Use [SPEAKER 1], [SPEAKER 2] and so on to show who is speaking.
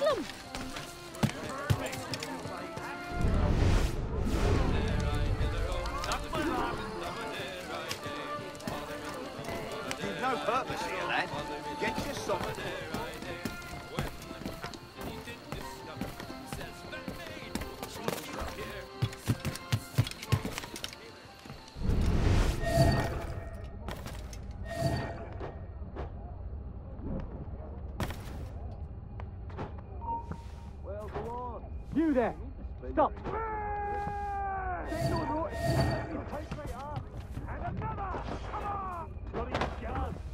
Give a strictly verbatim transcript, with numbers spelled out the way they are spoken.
[SPEAKER 1] them!
[SPEAKER 2] You've no purpose here, lad. Get your sock.
[SPEAKER 3] You there! Stop!
[SPEAKER 4] And another! Come on! Bloody gun!